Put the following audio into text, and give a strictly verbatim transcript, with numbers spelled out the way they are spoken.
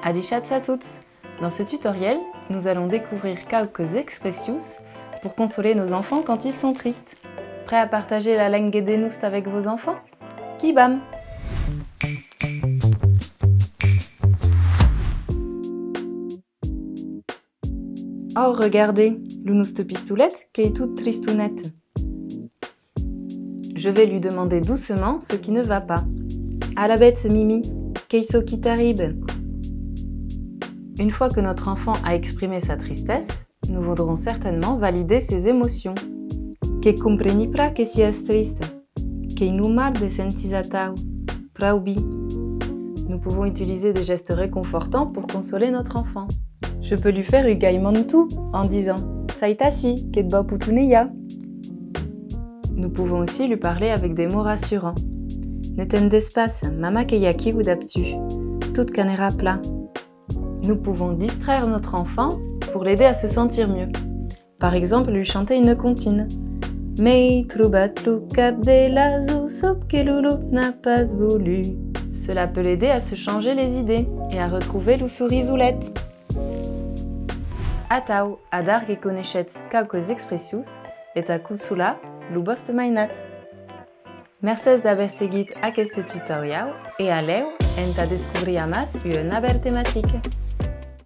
Adichatz à tous! Dans ce tutoriel, nous allons découvrir quelques expressions pour consoler nos enfants quand ils sont tristes. Prêts à partager la langue de nous avec vos enfants? Kibam! Oh, regardez, l'unus de pistoulette qui est toute tristounette. Je vais lui demander doucement ce qui ne va pas. À la bête, Mimi, qu'est-ce qui t'arrive? Une fois que notre enfant a exprimé sa tristesse, nous voudrons certainement valider ses émotions. Que compreni pas que si es triste, que nous mal de sentis a tau, praubi. Nous pouvons utiliser des gestes réconfortants pour consoler notre enfant. Je peux lui faire ugaïman tout en disant Saitasi, que ba putuneya. Nous pouvons aussi lui parler avec des mots rassurants. Ne t'endes pas, mama keyaki ou d'aptu, toute canera plat. Nous pouvons distraire notre enfant pour l'aider à se sentir mieux. Par exemple, lui chanter une comptine. Mei troubat lu cap de la sop que loulou n'a pas voulu. Cela peut l'aider à se changer les idées et à retrouver l'oussourizoulette. Atau, adar que coneixetz quelques expressions et a cutsula l'ubost mainat. Merci d'haver seguit aquest tutorial et alleu en ta descobrir más una thématique.